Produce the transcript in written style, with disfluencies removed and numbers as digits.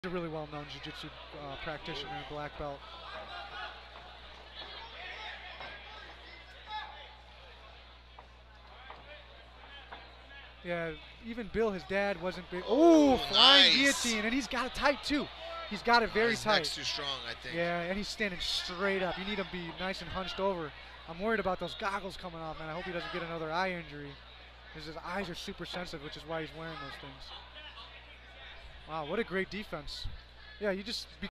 a really well-known jiu-jitsu practitioner and black belt. Yeah, even Bill, his dad, wasn't big. Oh, flying guillotine, and he's got it tight too. He's got it very tight. His neck's too strong, I think. Yeah, and he's standing straight up. You need him to be nice and hunched over. I'm worried about those goggles coming off, man. I hope he doesn't get another eye injury, because his eyes are super sensitive, which is why he's wearing those things. Wow, what a great defense. Yeah, you just